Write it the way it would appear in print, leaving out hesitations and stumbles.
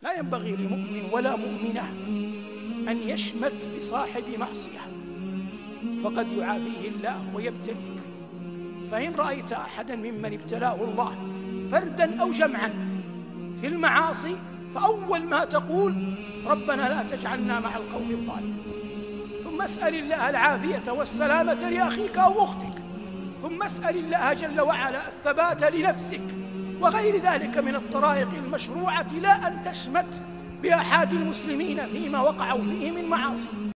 لا ينبغي لمؤمن ولا مؤمنة أن يشمت بصاحب معصية، فقد يعافيه الله ويبتليك. فإن رأيت أحدا ممن ابتلاه الله فردا أو جمعا في المعاصي، فأول ما تقول ربنا لا تجعلنا مع القوم الظالمين، ثم اسأل الله العافية والسلامة لأخيك أو أختك، ثم اسأل الله جل وعلا الثبات لنفسك، وغير ذلك من الطرائق المشروعة، لا أن تشمت بأحد المسلمين فيما وقعوا فيه من معاصي.